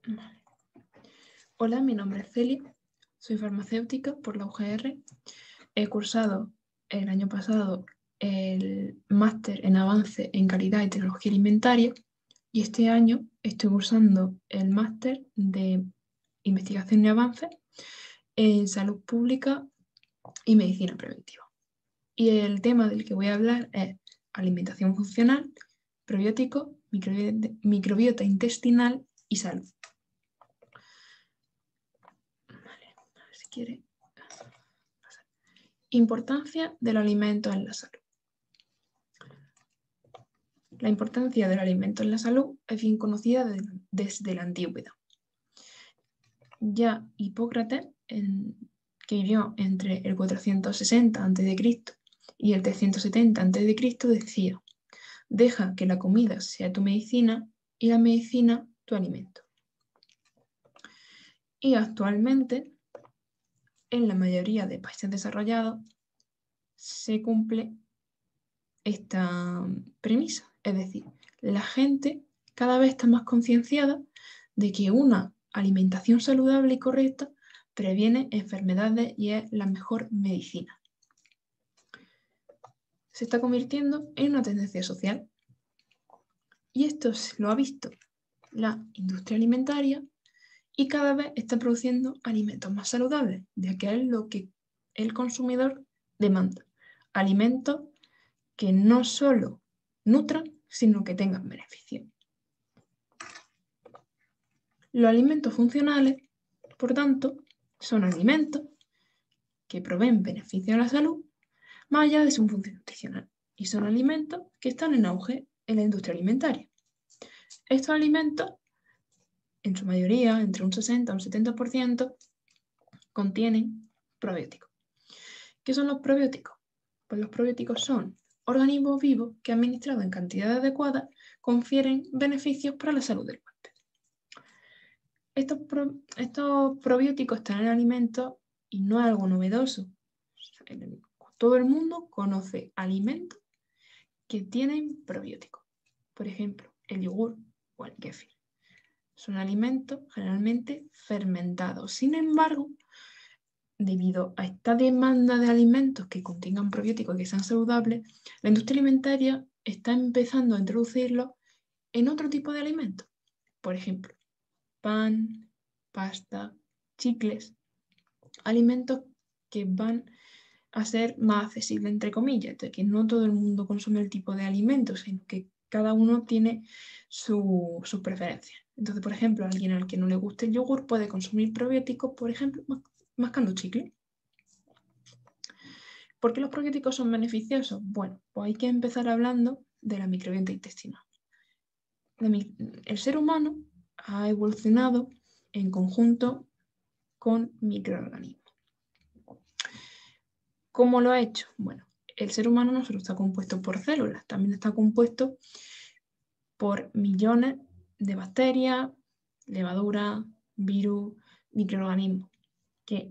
Vale. Hola, mi nombre es Celia, soy farmacéutica por la UGR. He cursado el año pasado el máster en avance en calidad y tecnología alimentaria y este año estoy cursando el máster de investigación y avance en salud pública y medicina preventiva. Y el tema del que voy a hablar es alimentación funcional, probióticos, microbiota intestinal y salud. Vale, a ver si quiere. Importancia del alimento en la salud. La importancia del alimento en la salud es bien conocida desde la antigüedad. Ya Hipócrates, que vivió entre el 460 a.C. y el 370 a.C., decía: deja que la comida sea tu medicina y la medicina tu alimento. Y actualmente, en la mayoría de países desarrollados, se cumple esta premisa. Es decir, la gente cada vez está más concienciada de que una alimentación saludable y correcta previene enfermedades y es la mejor medicina. Se está convirtiendo en una tendencia social. Y esto lo ha visto la industria alimentaria y cada vez está produciendo alimentos más saludables, ya que es lo que el consumidor demanda. Alimentos que no solo nutran, sino que tengan beneficios. Los alimentos funcionales, por tanto, son alimentos que proveen beneficios a la salud más allá de su función nutricional, y son alimentos que están en auge en la industria alimentaria. Estos alimentos, en su mayoría, entre un 60 y un 70%, contienen probióticos. ¿Qué son los probióticos? Pues los probióticos son organismos vivos que, administrados en cantidades adecuadas, confieren beneficios para la salud del huésped. Estos probióticos están en alimentos y no es algo novedoso. Todo el mundo conoce alimentos que tienen probióticos. Por ejemplo, el yogur o el kéfir. Son alimentos generalmente fermentados. Sin embargo, debido a esta demanda de alimentos que contengan probióticos y que sean saludables, la industria alimentaria está empezando a introducirlos en otro tipo de alimentos. Por ejemplo, pan, pasta, chicles, alimentos que van a ser más accesibles, entre comillas, de que no todo el mundo consume el tipo de alimentos, sino que cada uno tiene sus preferencias. Entonces, por ejemplo, alguien al que no le guste el yogur puede consumir probióticos, por ejemplo, mascando chicle. ¿Por qué los probióticos son beneficiosos? Bueno, pues hay que empezar hablando de la microbiota intestinal. El ser humano ha evolucionado en conjunto con microorganismos. ¿Cómo lo ha hecho? Bueno, el ser humano no solo está compuesto por células, también está compuesto por millones de bacterias, levaduras, virus, microorganismos que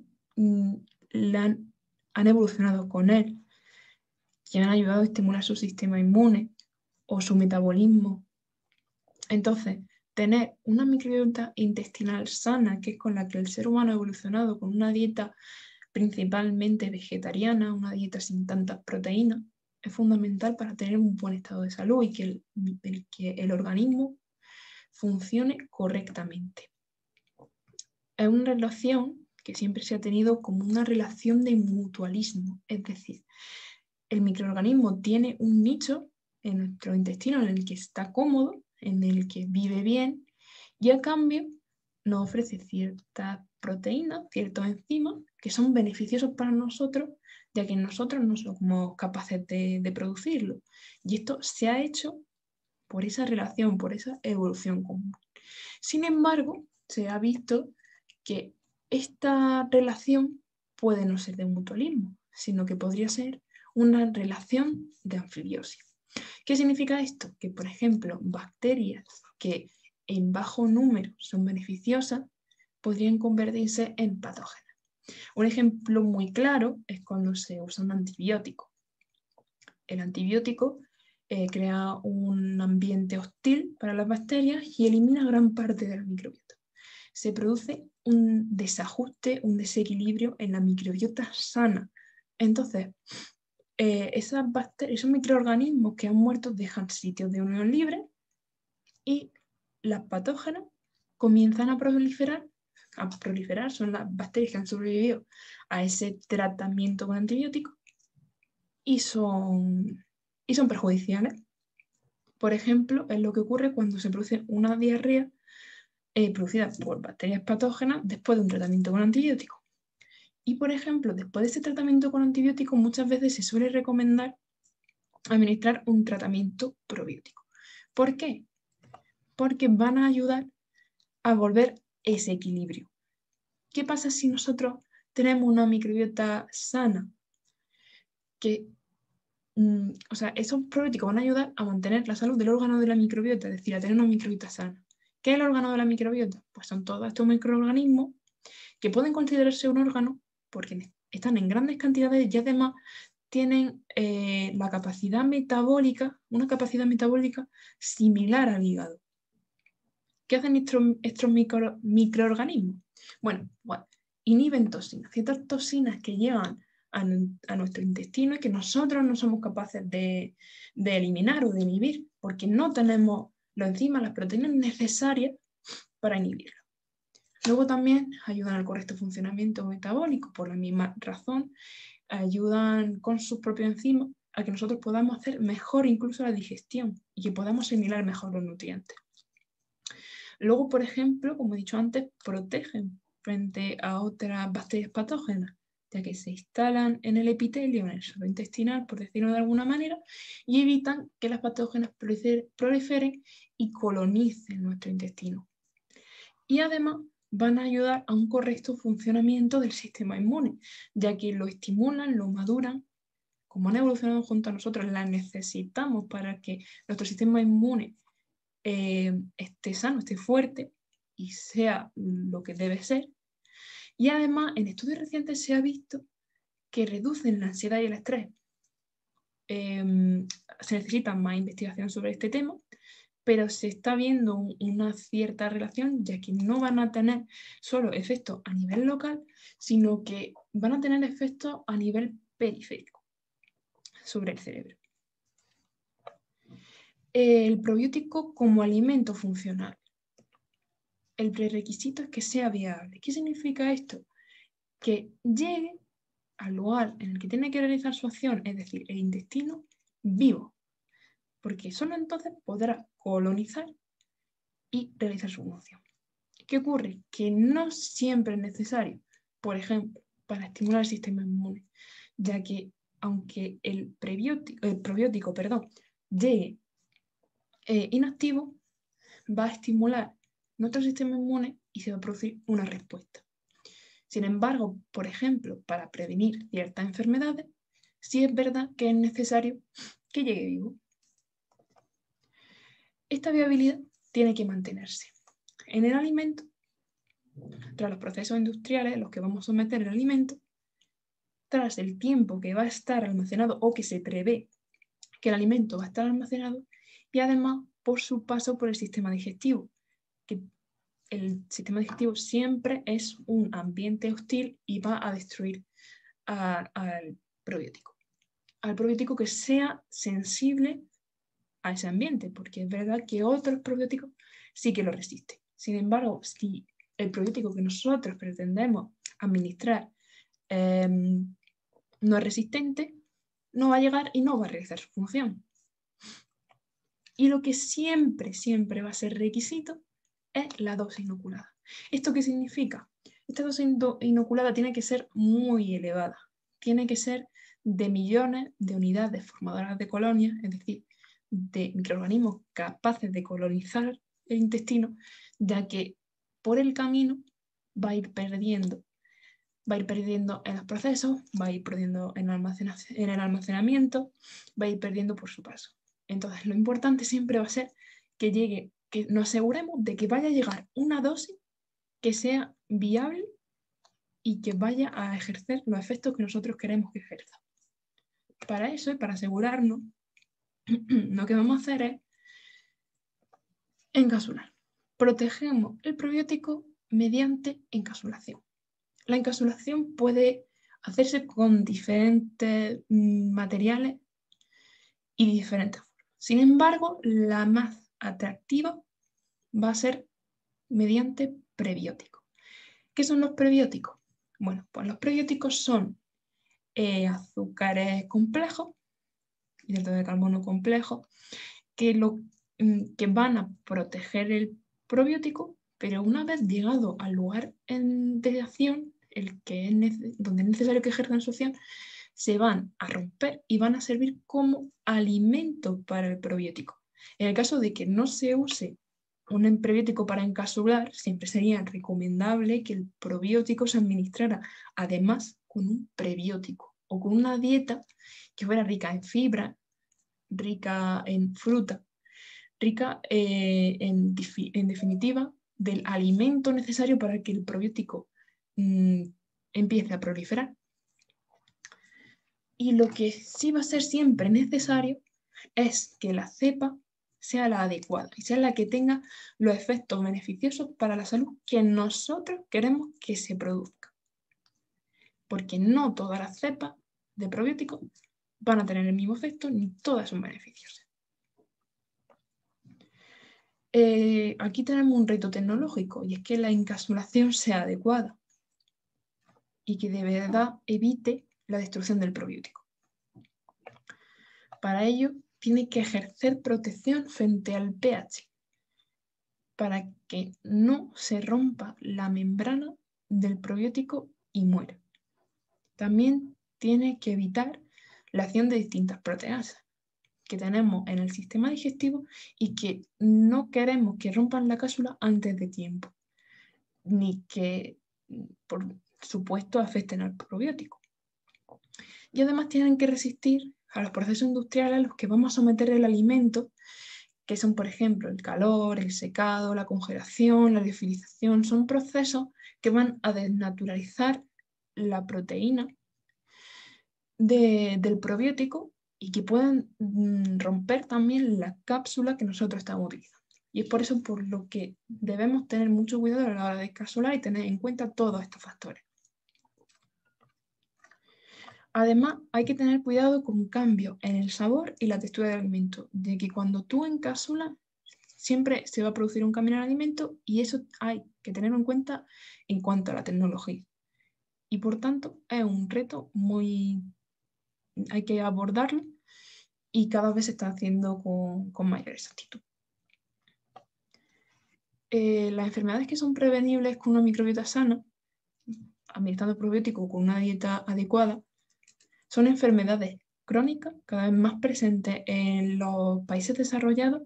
han evolucionado con él, que han ayudado a estimular su sistema inmune o su metabolismo. Entonces, tener una microbiota intestinal sana, que es con la que el ser humano ha evolucionado, con una dieta principalmente vegetariana, una dieta sin tantas proteínas, es fundamental para tener un buen estado de salud y que el organismo funcione correctamente. Es una relación que siempre se ha tenido como una relación de mutualismo, es decir, el microorganismo tiene un nicho en nuestro intestino en el que está cómodo, en el que vive bien, y a cambio nos ofrece ciertas proteínas, ciertos enzimas que son beneficiosos para nosotros, ya que nosotros no somos capaces de producirlo. Y esto se ha hecho por esa relación, por esa evolución común. Sin embargo, se ha visto que esta relación puede no ser de mutualismo, sino que podría ser una relación de anfibiosis. ¿Qué significa esto? Que, por ejemplo, bacterias que en bajo número son beneficiosas podrían convertirse en patógenas. Un ejemplo muy claro es cuando se usa un antibiótico. El antibiótico crea un ambiente hostil para las bacterias y elimina gran parte de la microbiota. se produce un desajuste, un desequilibrio en la microbiota sana. Entonces, esos microorganismos que han muerto dejan sitios de unión libre y las patógenas comienzan a proliferar. Son las bacterias que han sobrevivido a ese tratamiento con antibióticos y son perjudiciales. Por ejemplo, es lo que ocurre cuando se produce una diarrea producida por bacterias patógenas después de un tratamiento con antibióticos. Y, por ejemplo, después de ese tratamiento con antibióticos, muchas veces se suele recomendar administrar un tratamiento probiótico. ¿Por qué? Porque van a ayudar a volver ese equilibrio. ¿Qué pasa si nosotros tenemos una microbiota sana? Esos probióticos van a ayudar a mantener la salud del órgano de la microbiota, es decir, a tener una microbiota sana. ¿Qué es el órgano de la microbiota? Pues son todos estos microorganismos que pueden considerarse un órgano porque están en grandes cantidades y además tienen una capacidad metabólica similar al hígado. ¿Qué hacen estos microorganismos? Bueno, inhiben toxinas, ciertas toxinas que llegan a nuestro intestino y que nosotros no somos capaces de eliminar o de inhibir, porque no tenemos las enzimas, las proteínas necesarias para inhibirlo. Luego también ayudan al correcto funcionamiento metabólico, por la misma razón, ayudan con sus propios enzimas a que nosotros podamos hacer mejor incluso la digestión y que podamos asimilar mejor los nutrientes. Luego, por ejemplo, como he dicho antes, protegen frente a otras bacterias patógenas, ya que se instalan en el epitelio, en el suelo intestinal, por decirlo de alguna manera, y evitan que las patógenas proliferen y colonicen nuestro intestino. Y además van a ayudar a un correcto funcionamiento del sistema inmune, ya que lo estimulan, lo maduran. Como han evolucionado junto a nosotros, las necesitamos para que nuestro sistema inmune esté sano, esté fuerte y sea lo que debe ser. Y además, en estudios recientes se ha visto que reducen la ansiedad y el estrés. Se necesita más investigación sobre este tema, pero se está viendo una cierta relación, ya que no van a tener solo efectos a nivel local, sino que van a tener efectos a nivel periférico sobre el cerebro. El probiótico como alimento funcional. El prerequisito es que sea viable. ¿Qué significa esto? Que llegue al lugar en el que tiene que realizar su acción, es decir, el intestino, vivo, porque solo entonces podrá colonizar y realizar su función. ¿Qué ocurre? Que no siempre es necesario, por ejemplo, para estimular el sistema inmune, ya que aunque el probiótico llegue inactivo, va a estimular nuestro sistema inmune y se va a producir una respuesta. Sin embargo, por ejemplo, para prevenir ciertas enfermedades, sí es verdad que es necesario que llegue vivo. Esta viabilidad tiene que mantenerse. En el alimento, tras los procesos industriales en los que vamos a someter el alimento, tras el tiempo que va a estar almacenado o que se prevé que el alimento va a estar almacenado, y además por su paso por el sistema digestivo, que el sistema digestivo siempre es un ambiente hostil y va a destruir al probiótico. Al probiótico que sea sensible a ese ambiente, porque es verdad que otros probióticos sí que lo resisten. Sin embargo, si el probiótico que nosotros pretendemos administrar no es resistente, no va a llegar y no va a realizar su función. Y lo que siempre, siempre va a ser requisito es la dosis inoculada. ¿Esto qué significa? Esta dosis inoculada tiene que ser muy elevada. Tiene que ser de millones de unidades formadoras de colonias, es decir, de microorganismos capaces de colonizar el intestino, ya que por el camino va a ir perdiendo en los procesos, va a ir perdiendo en el almacenamiento, va a ir perdiendo por su paso. Entonces, lo importante siempre va a ser que nos aseguremos de que vaya a llegar una dosis que sea viable y que vaya a ejercer los efectos que nosotros queremos que ejerza. Para eso y para asegurarnos, lo que vamos a hacer es encapsular. Protegemos el probiótico mediante encapsulación. La encapsulación puede hacerse con diferentes materiales y diferentes formas. Sin embargo, la más atractiva va a ser mediante prebióticos. ¿Qué son los prebióticos? Bueno, pues los prebióticos son azúcares complejos, hidratos de carbono complejos, que van a proteger el probiótico, pero una vez llegado al lugar de acción, donde es necesario que ejerzan su acción, se van a romper y van a servir como alimento para el probiótico. En el caso de que no se use un prebiótico para encapsular, siempre sería recomendable que el probiótico se administrara además con un prebiótico o con una dieta que fuera rica en fibra, rica en fruta, rica en definitiva del alimento necesario para que el probiótico empiece a proliferar. Y lo que sí va a ser siempre necesario es que la cepa sea la adecuada y sea la que tenga los efectos beneficiosos para la salud que nosotros queremos que se produzca. Porque no todas las cepas de probióticos van a tener el mismo efecto ni todas son beneficiosas. Aquí tenemos un reto tecnológico y es que la encapsulación sea adecuada y que de verdad evite la destrucción del probiótico. Para ello, tiene que ejercer protección frente al pH para que no se rompa la membrana del probiótico y muera. También tiene que evitar la acción de distintas proteasas que tenemos en el sistema digestivo y que no queremos que rompan la cápsula antes de tiempo, ni que, por supuesto, afecten al probiótico. Y además tienen que resistir a los procesos industriales a los que vamos a someter el alimento, que son, por ejemplo, el calor, el secado, la congelación, la liofilización. Son procesos que van a desnaturalizar la proteína del probiótico y que pueden romper también la cápsula que nosotros estamos utilizando. Y es por eso por lo que debemos tener mucho cuidado a la hora de encapsular y tener en cuenta todos estos factores. Además, hay que tener cuidado con cambios en el sabor y la textura del alimento, de que cuando tú encapsulas siempre se va a producir un cambio en el alimento y eso hay que tenerlo en cuenta en cuanto a la tecnología. Y por tanto es un reto hay que abordarlo y cada vez se está haciendo con mayor exactitud. Las enfermedades que son prevenibles con una microbiota sana, administrando probióticos con una dieta adecuada, son enfermedades crónicas cada vez más presentes en los países desarrollados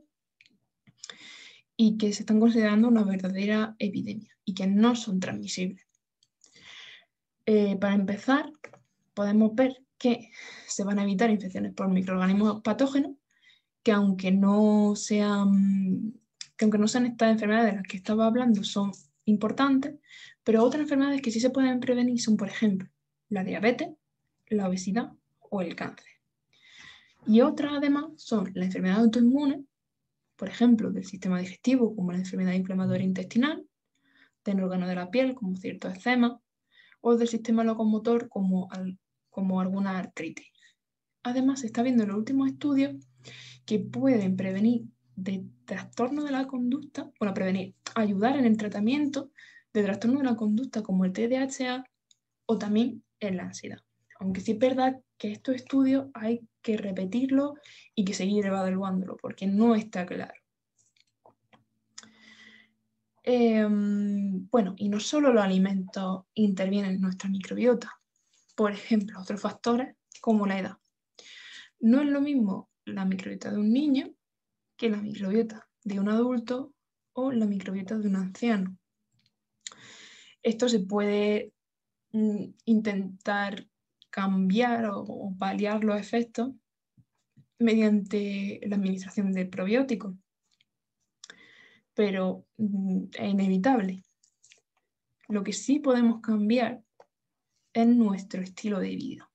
y que se están considerando una verdadera epidemia y que no son transmisibles. Para empezar, podemos ver que se van a evitar infecciones por microorganismos patógenos que aunque no sean estas enfermedades de las que estaba hablando, son importantes, pero otras enfermedades que sí se pueden prevenir son, por ejemplo, la diabetes, la obesidad o el cáncer. Y otras, además, son las enfermedades autoinmunes, por ejemplo, del sistema digestivo, como la enfermedad inflamatoria intestinal, del órgano de la piel, como ciertos eczemas, o del sistema locomotor, como alguna artritis. Además, se está viendo en los últimos estudios que pueden prevenir de trastornos de la conducta, ayudar en el tratamiento de trastornos de la conducta como el TDAH o también en la ansiedad. Aunque sí es verdad que estos estudios hay que repetirlos y que seguir evaluándolo porque no está claro. Bueno, y no solo los alimentos intervienen en nuestra microbiota, por ejemplo, otros factores como la edad. No es lo mismo la microbiota de un niño que la microbiota de un adulto o la microbiota de un anciano. Esto se puede intentar cambiar o paliar los efectos mediante la administración de probióticos, pero es inevitable. Lo que sí podemos cambiar es nuestro estilo de vida,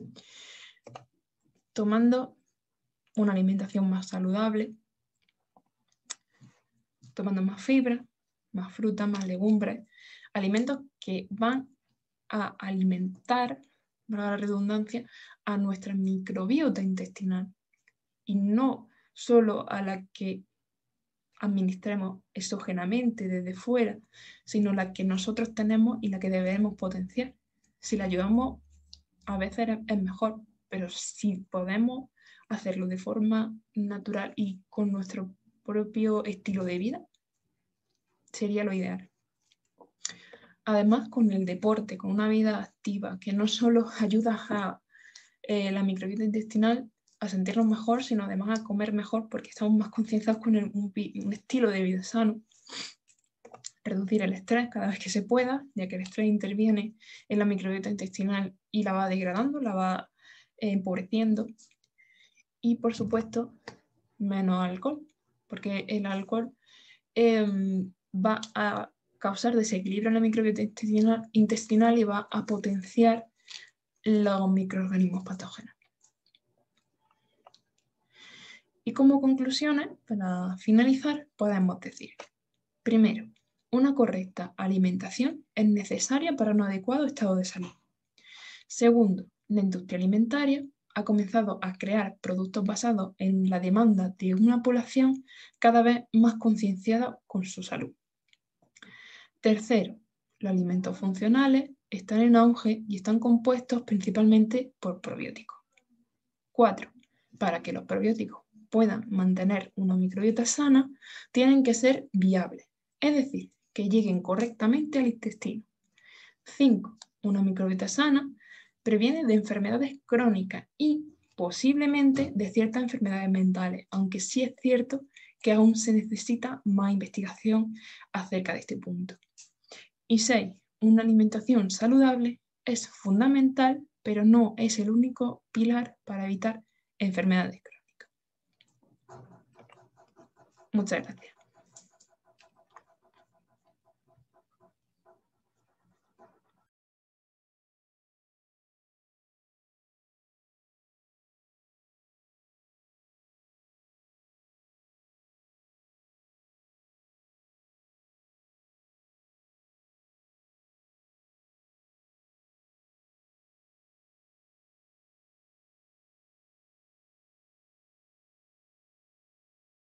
tomando una alimentación más saludable, tomando más fibra, más fruta, más legumbres, alimentos que van a alimentar, para la redundancia, a nuestra microbiota intestinal y no solo a la que administremos exógenamente desde fuera, sino la que nosotros tenemos y la que debemos potenciar. Si la ayudamos, a veces es mejor, pero si podemos hacerlo de forma natural y con nuestro propio estilo de vida, sería lo ideal. Además, con el deporte, con una vida activa, que no solo ayuda a la microbiota intestinal a sentirnos mejor, sino además a comer mejor porque estamos más concienciados con un estilo de vida sano. Reducir el estrés cada vez que se pueda, ya que el estrés interviene en la microbiota intestinal y la va degradando, la va empobreciendo. Y por supuesto, menos alcohol, porque el alcohol va a causar desequilibrio en la microbiota intestinal y va a potenciar los microorganismos patógenos. Y como conclusiones, para finalizar, podemos decir, primero, una correcta alimentación es necesaria para un adecuado estado de salud. Segundo, la industria alimentaria ha comenzado a crear productos basados en la demanda de una población cada vez más concienciada con su salud. Tercero, los alimentos funcionales están en auge y están compuestos principalmente por probióticos. 4. Para que los probióticos puedan mantener una microbiota sana, tienen que ser viables, es decir, que lleguen correctamente al intestino. 5. Una microbiota sana previene de enfermedades crónicas y posiblemente de ciertas enfermedades mentales, aunque sí es cierto que aún se necesita más investigación acerca de este punto. Y 6. Una alimentación saludable es fundamental, pero no es el único pilar para evitar enfermedades crónicas. Muchas gracias.